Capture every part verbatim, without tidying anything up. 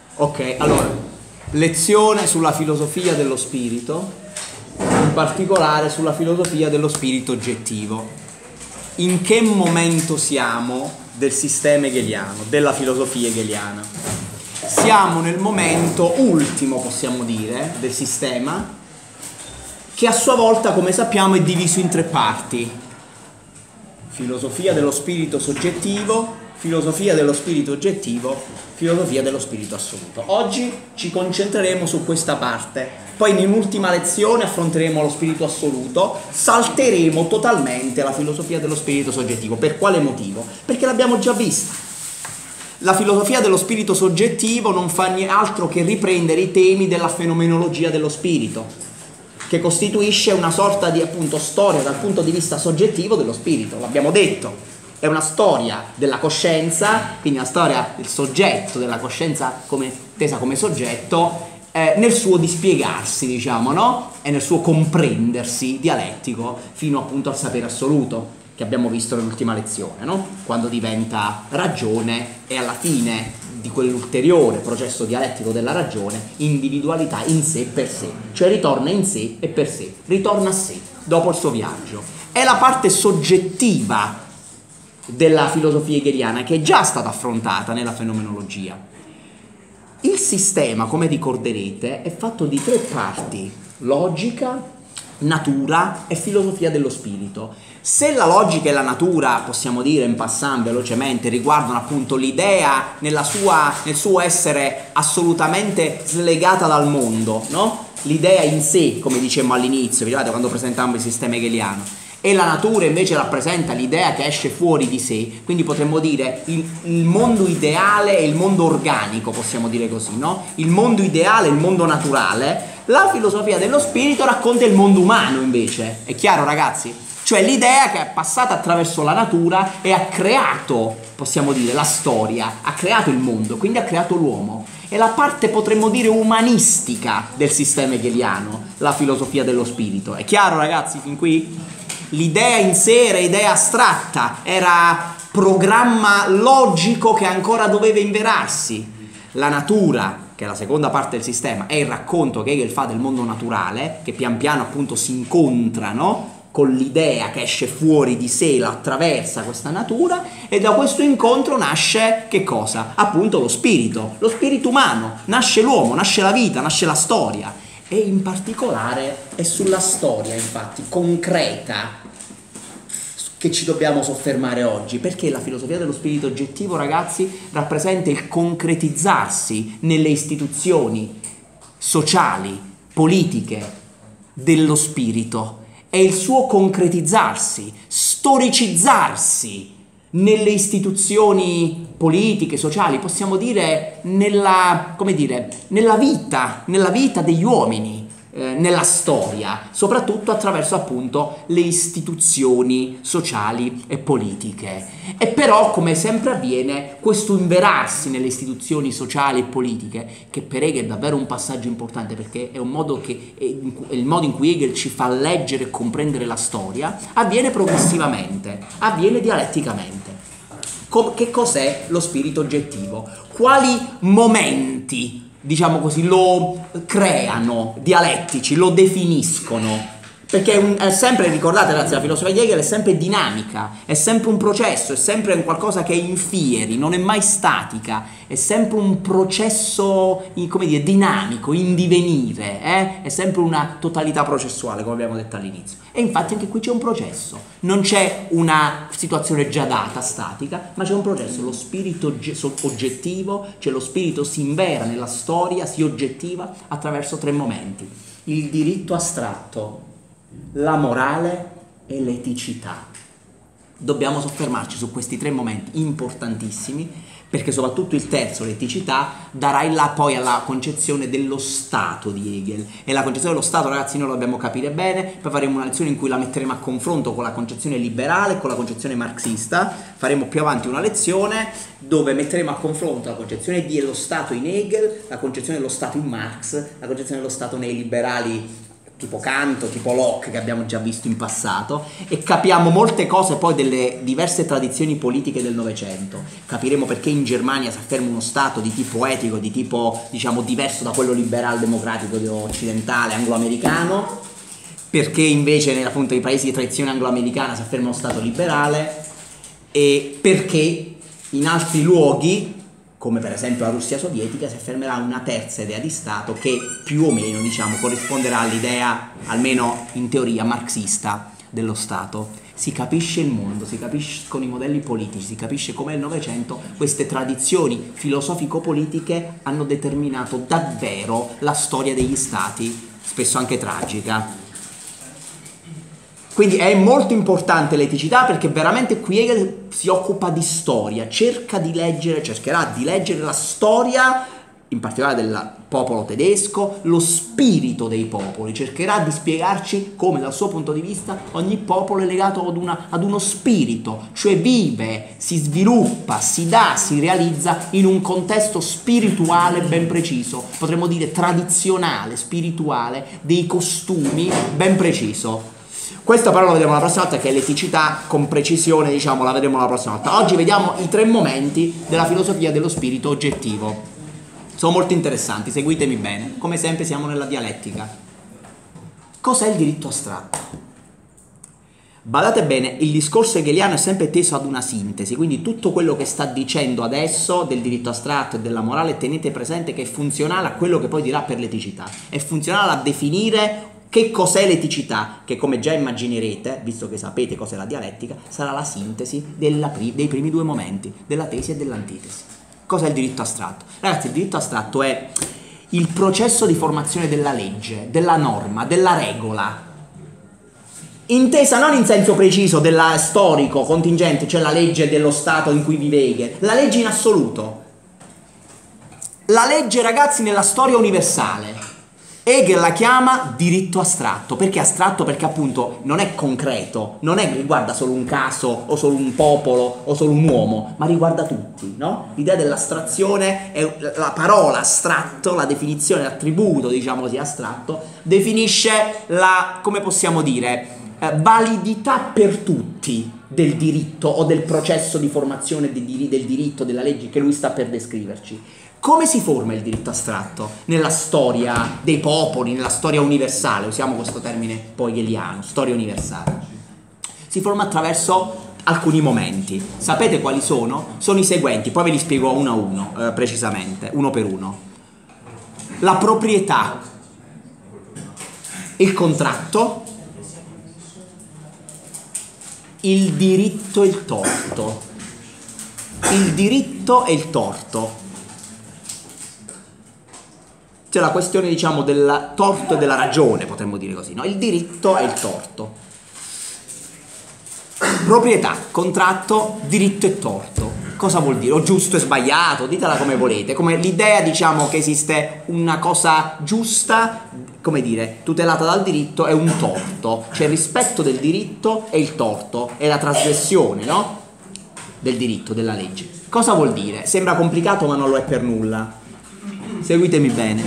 Ok, allora, lezione sulla filosofia dello spirito, in particolare sulla filosofia dello spirito oggettivo. In che momento siamo del sistema hegeliano, della filosofia hegeliana? Siamo nel momento ultimo, possiamo dire, del sistema, che a sua volta, come sappiamo, è diviso in tre parti: filosofia dello spirito soggettivo, filosofia dello spirito oggettivo, filosofia dello spirito assoluto. Oggi ci concentreremo su questa parte, poi in ultima lezione affronteremo lo spirito assoluto, salteremo totalmente la filosofia dello spirito soggettivo. Per quale motivo? Perché l'abbiamo già vista. La filosofia dello spirito soggettivo non fa altro che riprendere i temi della fenomenologia dello spirito, che costituisce una sorta di, appunto, storia dal punto di vista soggettivo dello spirito. L'abbiamo detto, è una storia della coscienza, quindi una storia del soggetto, della coscienza come, intesa come soggetto, eh, nel suo dispiegarsi, diciamo, no? E nel suo comprendersi dialettico fino appunto al sapere assoluto, che abbiamo visto nell'ultima lezione, no? Quando diventa ragione e alla fine di quell'ulteriore processo dialettico della ragione, individualità in sé per sé, cioè ritorna in sé e per sé, ritorna a sé dopo il suo viaggio. È la parte soggettiva della filosofia hegeliana che è già stata affrontata nella fenomenologia. Il sistema, come ricorderete, è fatto di tre parti: logica, natura e filosofia dello spirito. Se la logica e la natura, possiamo dire in passant velocemente, riguardano appunto l'idea nella sua, nel suo essere assolutamente slegata dal mondo, no? L'idea in sé, come dicemmo all'inizio, vi ricordate quando presentavamo il sistema hegeliano, e la natura invece rappresenta l'idea che esce fuori di sé, quindi potremmo dire il, il mondo ideale e il mondo organico, possiamo dire così, no? Il mondo ideale e il mondo naturale. La filosofia dello spirito racconta il mondo umano invece, è chiaro ragazzi? Cioè l'idea che è passata attraverso la natura e ha creato, possiamo dire, la storia, ha creato il mondo, quindi ha creato l'uomo. È la parte, potremmo dire, umanistica del sistema hegeliano, la filosofia dello spirito. È chiaro ragazzi fin qui? L'idea in sé era idea astratta, era programma logico che ancora doveva inverarsi. La natura, che è la seconda parte del sistema, è il racconto che Hegel fa del mondo naturale, che pian piano appunto si incontrano con l'idea che esce fuori di sé, la attraversa questa natura, e da questo incontro nasce che cosa? Appunto lo spirito, lo spirito umano, nasce l'uomo, nasce la vita, nasce la storia. E in particolare è sulla storia, infatti, concreta che ci dobbiamo soffermare oggi, perché la filosofia dello spirito oggettivo, ragazzi, rappresenta il concretizzarsi nelle istituzioni sociali, politiche dello spirito, è il suo concretizzarsi, storicizzarsi nelle istituzioni politiche, sociali, possiamo dire nella, come dire, nella vita, nella vita degli uomini, eh, nella storia, soprattutto attraverso appunto le istituzioni sociali e politiche. E però, come sempre avviene, questo inverarsi nelle istituzioni sociali e politiche, che per Hegel è davvero un passaggio importante, perché è un modo che è il modo in cui Hegel ci fa leggere e comprendere la storia, avviene progressivamente, avviene dialetticamente. Com- che cos'è lo spirito oggettivo? Quali momenti, diciamo così, lo creano dialettici, lo definiscono? Perché è, un, è sempre, ricordate ragazzi, la filosofia di Hegel è sempre dinamica, è sempre un processo, è sempre un qualcosa che è in fieri, non è mai statica, è sempre un processo, come dire, dinamico, in divenire, eh? È sempre una totalità processuale, come abbiamo detto all'inizio. E infatti anche qui c'è un processo, non c'è una situazione già data, statica, ma c'è un processo, lo spirito oggettivo, cioè lo spirito si invera nella storia, si oggettiva attraverso tre momenti: il diritto astratto, la morale e l'eticità. Dobbiamo soffermarci su questi tre momenti importantissimi, perché soprattutto il terzo, l'eticità, darà il là poi alla concezione dello Stato di Hegel. E la concezione dello Stato, ragazzi, noi lo dobbiamo capire bene, poi faremo una lezione in cui la metteremo a confronto con la concezione liberale e con la concezione marxista. Faremo più avanti una lezione dove metteremo a confronto la concezione dello Stato in Hegel, la concezione dello Stato in Marx, la concezione dello Stato nei liberali tipo Kant, tipo Locke, che abbiamo già visto in passato, e capiamo molte cose poi delle diverse tradizioni politiche del Novecento. Capiremo perché in Germania si afferma uno Stato di tipo etico, di tipo, diciamo, diverso da quello liberal-democratico occidentale, anglo-americano, perché invece appunto nei paesi di tradizione anglo-americana si afferma uno Stato liberale, e perché in altri luoghi, come per esempio la Russia sovietica, si affermerà una terza idea di Stato che più o meno, diciamo, corrisponderà all'idea, almeno in teoria, marxista dello Stato. Si capisce il mondo, si capiscono i modelli politici, si capisce come nel Novecento queste tradizioni filosofico-politiche hanno determinato davvero la storia degli Stati, spesso anche tragica. Quindi è molto importante l'eticità, perché veramente qui Hegel si occupa di storia, cerca di leggere, cercherà di leggere la storia, in particolare del popolo tedesco, lo spirito dei popoli, cercherà di spiegarci come dal suo punto di vista ogni popolo è legato ad, una, ad uno spirito, cioè vive, si sviluppa, si dà, si realizza in un contesto spirituale ben preciso, potremmo dire tradizionale, spirituale, dei costumi ben preciso. Questo però lo vedremo la prossima volta, che è l'eticità con precisione, diciamo, la vedremo la prossima volta. Oggi vediamo i tre momenti della filosofia dello spirito oggettivo. Sono molto interessanti, seguitemi bene. Come sempre siamo nella dialettica. Cos'è il diritto astratto? Badate bene, il discorso hegeliano è sempre teso ad una sintesi, quindi tutto quello che sta dicendo adesso del diritto astratto e della morale, tenete presente che è funzionale a quello che poi dirà per l'eticità. È funzionale a definire che cos'è l'eticità, che come già immaginerete, visto che sapete cos'è la dialettica, sarà la sintesi della pri- dei primi due momenti, della tesi e dell'antitesi. Cos'è il diritto astratto? Ragazzi, il diritto astratto è il processo di formazione della legge, della norma, della regola, intesa non in senso preciso della storico, contingente, cioè la legge dello Stato in cui vive Hegel, la legge in assoluto. La legge, ragazzi, nella storia universale. Hegel la chiama diritto astratto. Perché astratto? Perché appunto non è concreto, non è che riguarda solo un caso o solo un popolo o solo un uomo, ma riguarda tutti, no? L'idea dell'astrazione è la parola astratto, la definizione, l'attributo, diciamo così, astratto, definisce la, come possiamo dire, eh, validità per tutti del diritto o del processo di formazione del diritto, della legge che lui sta per descriverci. Come si forma il diritto astratto nella storia dei popoli, nella storia universale? Usiamo questo termine poi hegeliano, storia universale. Si forma attraverso alcuni momenti. Sapete quali sono? Sono i seguenti, poi ve li spiego uno a uno, eh, precisamente, uno per uno. La proprietà, il contratto, il diritto e il torto. Il diritto e il torto. C'è la questione, diciamo, del torto e della ragione, potremmo dire così, no? Il diritto e il torto. Proprietà, contratto, diritto e torto. Cosa vuol dire? O giusto e sbagliato, ditela come volete. Come l'idea, diciamo, che esiste una cosa giusta, come dire, tutelata dal diritto, è un torto. C'è il rispetto del diritto e il torto, è la trasgressione, no? Del diritto, della legge. Cosa vuol dire? Sembra complicato, ma non lo è per nulla. Seguitemi bene.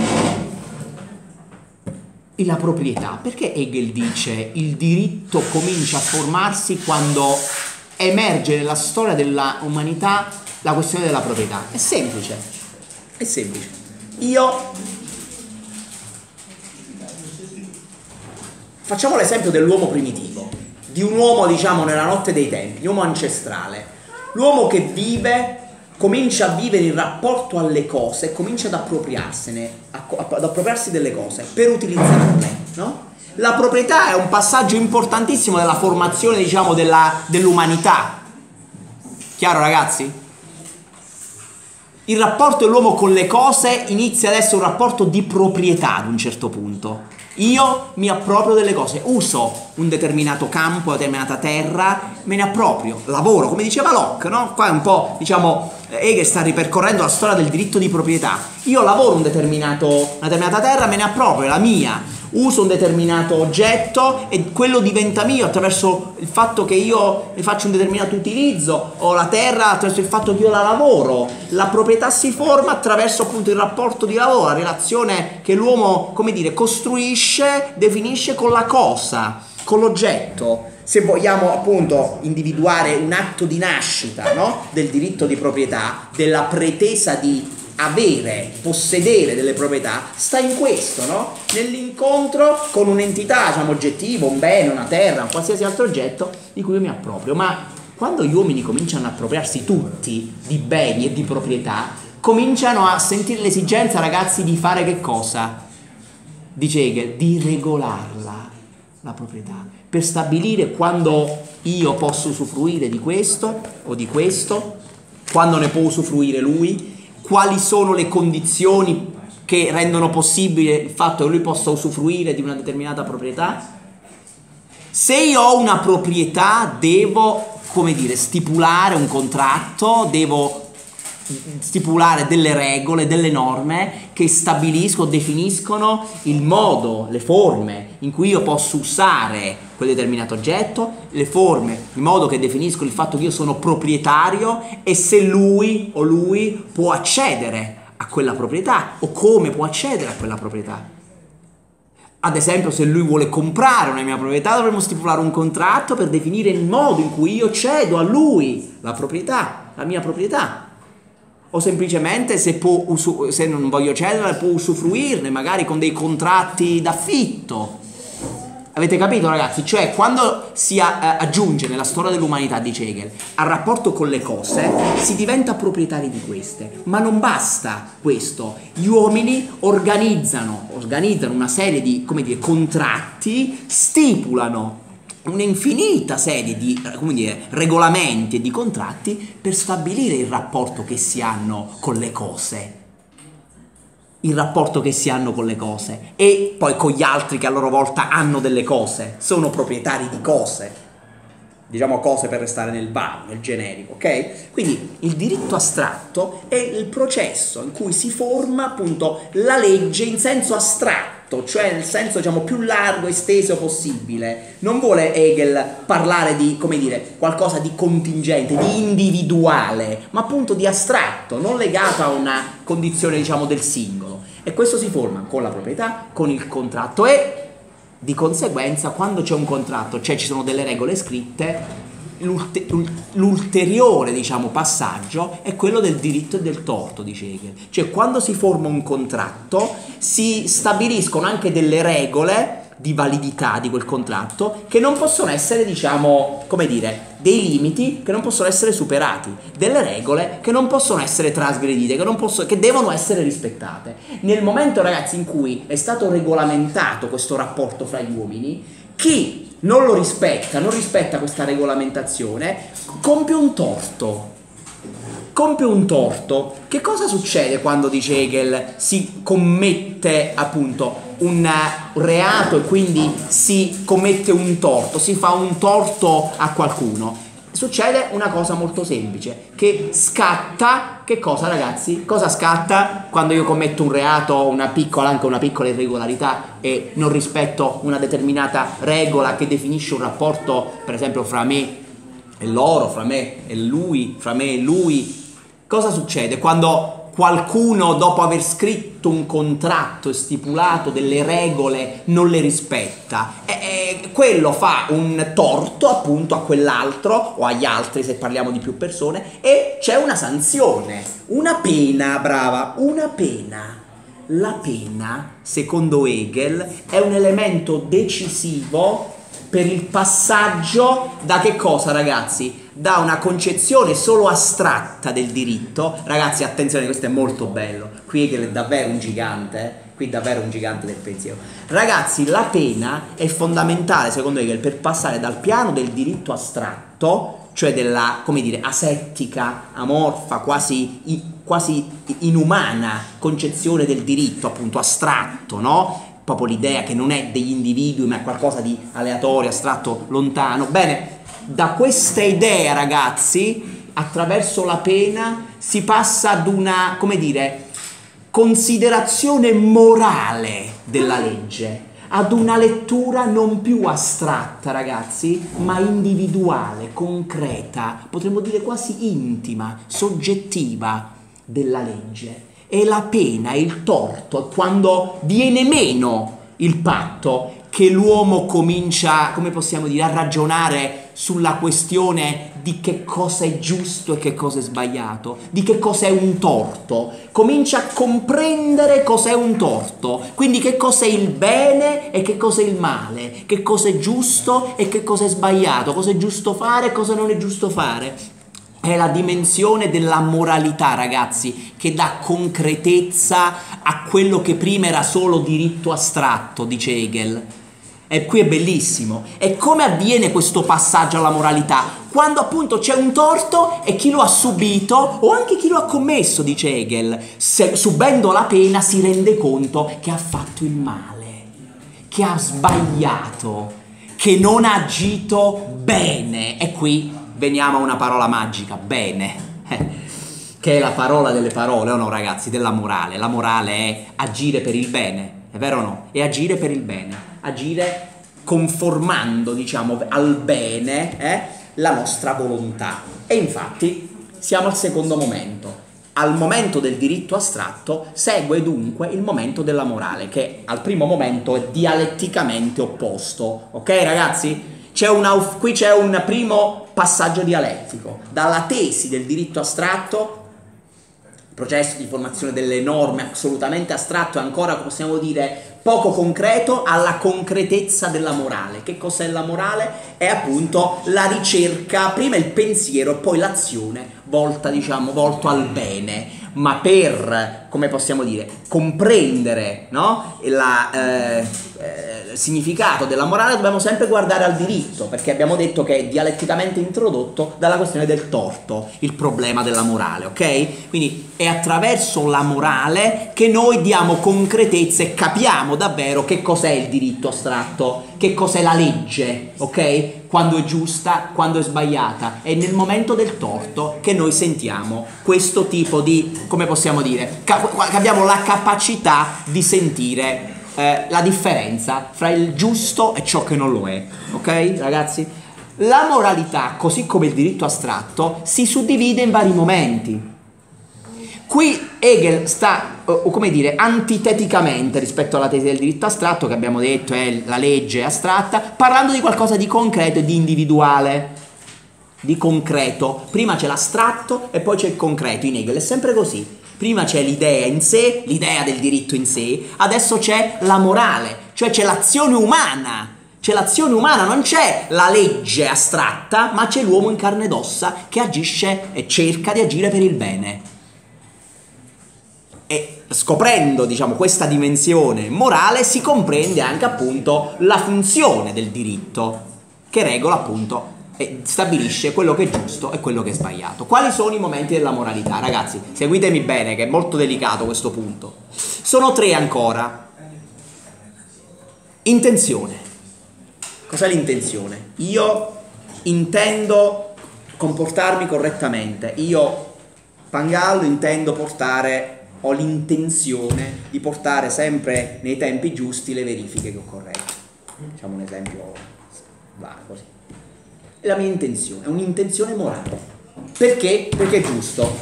E la proprietà. Perché Hegel dice il diritto comincia a formarsi quando emerge nella storia dell'umanità la questione della proprietà? È semplice. È semplice. Io facciamo l'esempio dell'uomo primitivo, di un uomo, diciamo, nella notte dei tempi, un uomo ancestrale. L'uomo che vive comincia a vivere in rapporto alle cose, comincia ad appropriarsene, ad appropriarsi delle cose per utilizzarle, no? La proprietà è un passaggio importantissimo della formazione, diciamo, della, dell'umanità. Chiaro, ragazzi? Il rapporto dell'uomo con le cose inizia ad essere un rapporto di proprietà ad un certo punto. Io mi approprio delle cose, uso un determinato campo, una determinata terra, me ne approprio, lavoro, come diceva Locke, no? Qua è un po', diciamo, Hegel sta ripercorrendo la storia del diritto di proprietà. Io lavoro un determinato, una determinata terra, me ne approprio, è la mia. uso un determinato oggetto e quello diventa mio attraverso il fatto che io ne faccio un determinato utilizzo, o la terra attraverso il fatto che io la lavoro. La proprietà si forma attraverso appunto il rapporto di lavoro, la relazione che l'uomo, come dire, costruisce, definisce con la cosa, con l'oggetto. Se vogliamo appunto individuare un atto di nascita, no? Del diritto di proprietà, della pretesa di avere, possedere delle proprietà, sta in questo, no? Nell'incontro con un'entità, diciamo, oggettiva, un bene, una terra, un qualsiasi altro oggetto di cui io mi approprio. Ma quando gli uomini cominciano ad appropriarsi tutti di beni e di proprietà, cominciano a sentire l'esigenza, ragazzi, di fare che cosa? Dice Hegel, di regolarla, la proprietà, per stabilire quando io posso usufruire di questo o di questo, quando ne può usufruire lui, quali sono le condizioni che rendono possibile il fatto che lui possa usufruire di una determinata proprietà. Se io ho una proprietà, devo, come dire, stipulare un contratto, devo stipulare delle regole, delle norme che stabiliscono, definiscono il modo, le forme in cui io posso usare quel determinato oggetto, le forme, il modo che definiscono il fatto che io sono proprietario e se lui o lui può accedere a quella proprietà o come può accedere a quella proprietà. Ad esempio, se lui vuole comprare una mia proprietà, dovremmo stipulare un contratto per definire il modo in cui io cedo a lui la proprietà, la mia proprietà. O semplicemente se, può usu- se non voglio cedere può usufruirne magari con dei contratti d'affitto. Avete capito, ragazzi? Cioè, quando si a- aggiunge nella storia dell'umanità, dice Hegel, al rapporto con le cose, si diventa proprietari di queste. Ma non basta questo. Gli uomini organizzano, organizzano una serie di, come dire, contratti, stipulano un'infinita serie di, come dire, regolamenti e di contratti per stabilire il rapporto che si hanno con le cose, il rapporto che si hanno con le cose e poi con gli altri che a loro volta hanno delle cose, sono proprietari di cose, diciamo cose per restare nel vago, nel generico, ok? Quindi il diritto astratto è il processo in cui si forma appunto la legge in senso astratto, cioè nel senso, diciamo, più largo, esteso possibile. Non vuole Hegel parlare di, come dire, qualcosa di contingente, di individuale, ma appunto di astratto, non legato a una condizione, diciamo, del singolo. E questo si forma con la proprietà, con il contratto e di conseguenza quando c'è un contratto, cioè ci sono delle regole scritte, l'ulteriore, diciamo, passaggio è quello del diritto e del torto, dice Hegel. Cioè quando si forma un contratto si stabiliscono anche delle regole di validità di quel contratto che non possono essere, diciamo, come dire, dei limiti che non possono essere superati, delle regole che non possono essere trasgredite, che, non possono, che devono essere rispettate. Nel momento, ragazzi, in cui è stato regolamentato questo rapporto fra gli uomini, chi non lo rispetta, non rispetta questa regolamentazione, compie un torto. Compie un torto. Che cosa succede quando, dice Hegel, si commette appunto un reato e quindi si commette un torto, si fa un torto a qualcuno? Succede una cosa molto semplice, che scatta, che cosa, ragazzi? Cosa scatta quando io commetto un reato, una piccola, anche una piccola irregolarità e non rispetto una determinata regola che definisce un rapporto, per esempio, fra me e loro, fra me e lui, fra me e lui? Cosa succede quando qualcuno, dopo aver scritto un contratto e stipulato delle regole, non le rispetta? E, e quello fa un torto appunto a quell'altro o agli altri, se parliamo di più persone, e c'è una sanzione, una pena, brava, una pena. La pena, secondo Hegel, è un elemento decisivo per il passaggio da che cosa, ragazzi? Da una concezione solo astratta del diritto. Ragazzi, attenzione, questo è molto bello. Qui Hegel è davvero un gigante, eh? Qui davvero un gigante del pensiero. Ragazzi, la pena è fondamentale, secondo Hegel, per passare dal piano del diritto astratto, cioè della, come dire, asettica, amorfa, quasi, quasi inumana concezione del diritto, appunto astratto, no? Proprio l'idea che non è degli individui ma è qualcosa di aleatorio, astratto, lontano. Bene, da questa idea, ragazzi, attraverso la pena si passa ad una, come dire, considerazione morale della legge, ad una lettura non più astratta, ragazzi, ma individuale, concreta, potremmo dire quasi intima, soggettiva della legge. E la pena, il torto, quando viene meno il patto, che l'uomo comincia, come possiamo dire, a ragionare sulla questione di che cosa è giusto e che cosa è sbagliato, di che cosa è un torto, comincia a comprendere cosa è un torto, quindi che cosa è il bene e che cosa è il male, che cosa è giusto e che cosa è sbagliato, cosa è giusto fare e cosa non è giusto fare. È la dimensione della moralità, ragazzi, che dà concretezza a quello che prima era solo diritto astratto, dice Hegel. E qui è bellissimo. E come avviene questo passaggio alla moralità? Quando appunto c'è un torto e chi lo ha subito, o anche chi lo ha commesso, dice Hegel, se, subendo la pena si rende conto che ha fatto il male, che ha sbagliato, che non ha agito bene. E qui veniamo a una parola magica, bene, che è la parola delle parole, o no ragazzi, della morale. La morale è agire per il bene, è vero o no? È agire per il bene, agire conformando, diciamo, al bene eh, la nostra volontà. E infatti siamo al secondo momento. Al momento del diritto astratto segue dunque il momento della morale, che al primo momento è dialetticamente opposto. Ok ragazzi? C'è una, qui c'è un primo passaggio dialettico, dalla tesi del diritto astratto, processo di formazione delle norme assolutamente astratto e ancora, possiamo dire, poco concreto, alla concretezza della morale. Che cos'è la morale? È appunto la ricerca, prima il pensiero e poi l'azione volta, diciamo, volto al bene. Ma per, come possiamo dire, comprendere, no? la, eh, eh, il significato della morale dobbiamo sempre guardare al diritto, perché abbiamo detto che è dialetticamente introdotto dalla questione del torto, il problema della morale, ok? Quindi è attraverso la morale che noi diamo concretezza e capiamo davvero che cos'è il diritto astratto, che cos'è la legge, ok? Quando è giusta, quando è sbagliata. È nel momento del torto che noi sentiamo questo tipo di, come possiamo dire, che abbiamo la capacità di sentire eh, la differenza fra il giusto e ciò che non lo è, ok ragazzi? La moralità, così come il diritto astratto, si suddivide in vari momenti. Qui Hegel sta, o come dire, antiteticamente rispetto alla tesi del diritto astratto, che abbiamo detto è la legge astratta, parlando di qualcosa di concreto e di individuale, di concreto. Prima c'è l'astratto e poi c'è il concreto. In Hegel è sempre così. Prima c'è l'idea in sé, l'idea del diritto in sé, adesso c'è la morale, cioè c'è l'azione umana. C'è l'azione umana, non c'è la legge astratta, ma c'è l'uomo in carne ed ossa che agisce e cerca di agire per il bene. E scoprendo, diciamo, questa dimensione morale si comprende anche appunto la funzione del diritto, che regola appunto e stabilisce quello che è giusto e quello che è sbagliato. Quali sono i momenti della moralità? Ragazzi, seguitemi bene che è molto delicato questo punto. Sono tre ancora. Intenzione. Cos'è l'intenzione? Io intendo comportarmi correttamente. Io, Pangallo, intendo portare... ho l'intenzione di portare sempre nei tempi giusti le verifiche che ho corretto. Facciamo un esempio, va così. È la mia intenzione, è un'intenzione morale. Perché? Perché è giusto.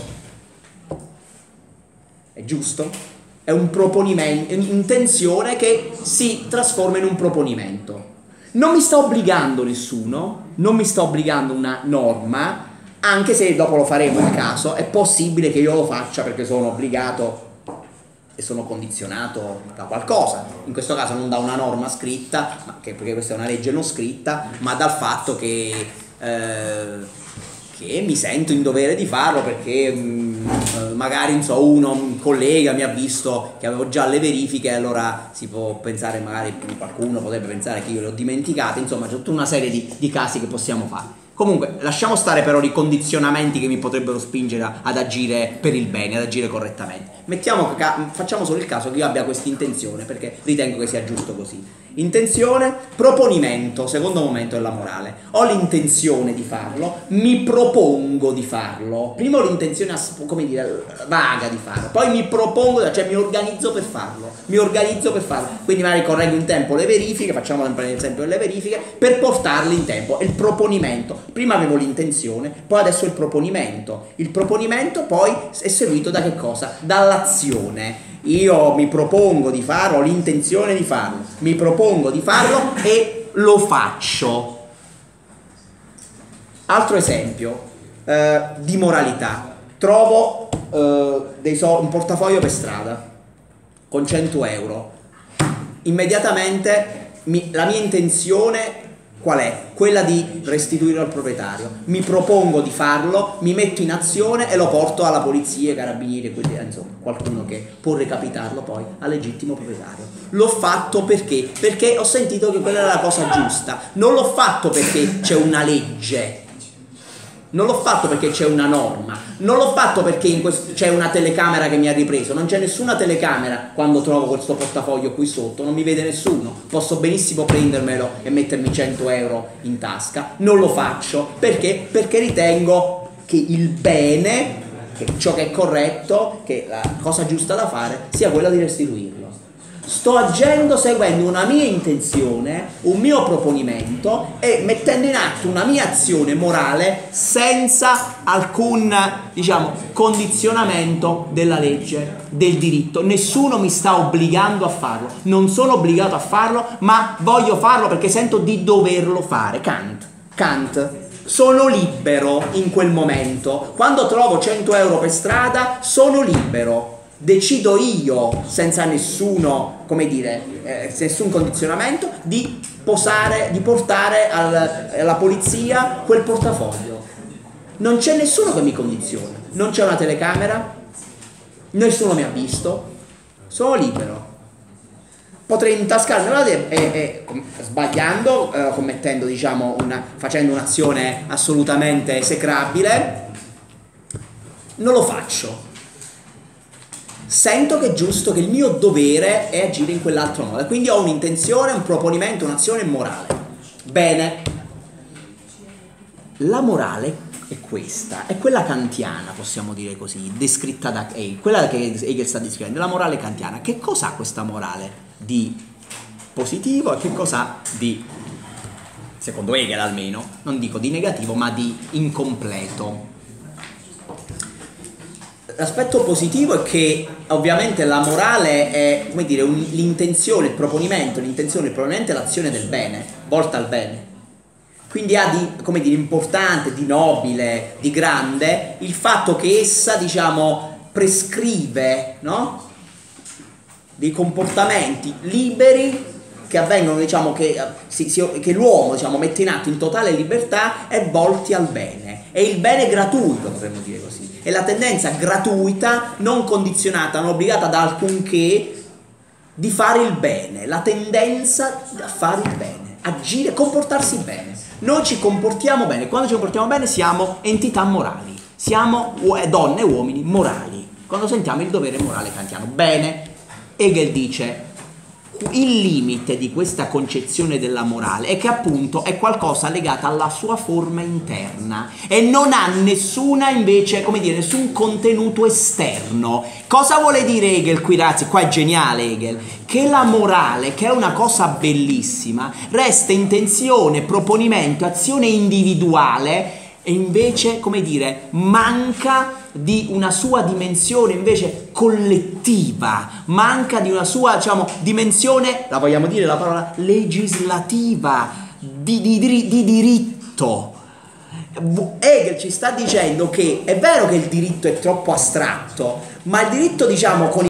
È giusto? È un proponimento, è un'intenzione che si trasforma in un proponimento. Non mi sta obbligando nessuno, non mi sta obbligando una norma, anche se dopo lo faremo in caso, è possibile che io lo faccia perché sono obbligato e sono condizionato da qualcosa. In questo caso non da una norma scritta, ma che, perché questa è una legge non scritta, ma dal fatto che, eh, che mi sento in dovere di farlo perché mh, magari non so, uno, un collega mi ha visto che avevo già le verifiche e allora si può pensare, magari qualcuno potrebbe pensare che io le ho dimenticate, insomma c'è tutta una serie di, di casi che possiamo fare. Comunque, lasciamo stare però i condizionamenti che mi potrebbero spingere ad agire per il bene, ad agire correttamente. Mettiamo, facciamo solo il caso che io abbia questa intenzione, perché ritengo che sia giusto così. Intenzione, proponimento, secondo momento della morale. Ho l'intenzione di farlo, mi propongo di farlo. Prima ho l'intenzione, come dire, vaga di farlo, poi mi propongo, cioè mi organizzo per farlo, mi organizzo per farlo. Quindi magari correggo in tempo le verifiche, facciamo sempre l'esempio delle verifiche, per portarle in tempo. È il proponimento. Prima avevo l'intenzione, poi adesso il proponimento. Il proponimento poi è seguito da che cosa? Dall'azione. Io mi propongo di farlo, ho l'intenzione di farlo, mi propongo di farlo e lo faccio. Altro esempio eh, di moralità. Trovo eh, dei so un portafoglio per strada con cento euro. Immediatamente mi, la mia intenzione qual è? Quella di restituirlo al proprietario. Mi propongo di farlo, mi metto in azione e lo porto alla polizia, ai carabinieri, quindi, insomma, qualcuno che può recapitarlo poi al legittimo proprietario. L'ho fatto perché? Perché ho sentito che quella era la cosa giusta. Non l'ho fatto perché c'è una legge. Non l'ho fatto perché c'è una norma, non l'ho fatto perché c'è una telecamera che mi ha ripreso, non c'è nessuna telecamera quando trovo questo portafoglio qui sotto, non mi vede nessuno, posso benissimo prendermelo e mettermi cento euro in tasca, non lo faccio, perché? Perché ritengo che il bene, che ciò che è corretto, che la cosa giusta da fare sia quella di restituirlo. Sto agendo seguendo una mia intenzione, un mio proponimento e mettendo in atto una mia azione morale senza alcun, diciamo, condizionamento della legge, del diritto. Nessuno mi sta obbligando a farlo, non sono obbligato a farlo, ma voglio farlo perché sento di doverlo fare. Kant, Kant. Sono libero in quel momento. Quando trovo cento euro per strada, sono libero. Decido io, senza nessuno, come dire, eh, nessun condizionamento, di posare, di portare al, alla polizia quel portafoglio. Non c'è nessuno che mi condiziona, non c'è una telecamera, nessuno mi ha visto, sono libero. Potrei intascarmelo e, e, e sbagliando, eh, commettendo, diciamo, una, facendo un'azione assolutamente esecrabile, non lo faccio. Sento che è giusto, che il mio dovere è agire in quell'altro modo. Quindi ho un'intenzione, un proponimento, un'azione morale. Bene. La morale è questa, è quella kantiana, possiamo dire così, descritta da Hegel, quella che Hegel sta descrivendo, la morale kantiana. Che cosa ha questa morale di positivo e che cosa ha di, secondo Hegel almeno, non dico di negativo, ma di incompleto? L'aspetto positivo è che ovviamente la morale è, come dire, l'intenzione, il proponimento, l'intenzione, il proponimento è l'azione del bene, volta al bene. Quindi ha di, come dire, importante, di nobile, di grande il fatto che essa, diciamo, prescrive, no? Dei comportamenti liberi che avvengono, diciamo, che, si, si, che l'uomo, diciamo, mette in atto in totale libertà e volti al bene. È il bene gratuito, potremmo dire così. È la tendenza gratuita, non condizionata, non obbligata da alcunché, di fare il bene. La tendenza a fare il bene, agire, comportarsi bene. Noi ci comportiamo bene. Quando ci comportiamo bene siamo entità morali. Siamo donne e uomini morali. Quando sentiamo il dovere morale kantiano. Bene. Hegel dice: il limite di questa concezione della morale è che appunto è qualcosa legata alla sua forma interna e non ha nessuna, invece, come dire, nessun contenuto esterno. Cosa vuole dire Hegel qui, ragazzi? Qua è geniale Hegel, che la morale, che è una cosa bellissima, resta intenzione, proponimento, azione individuale e invece, come dire, manca di una sua dimensione invece collettiva, manca di una sua, diciamo, dimensione, la vogliamo dire la parola, legislativa, di, di, di diritto. Hegel ci sta dicendo che è vero che il diritto è troppo astratto, ma il diritto, diciamo, con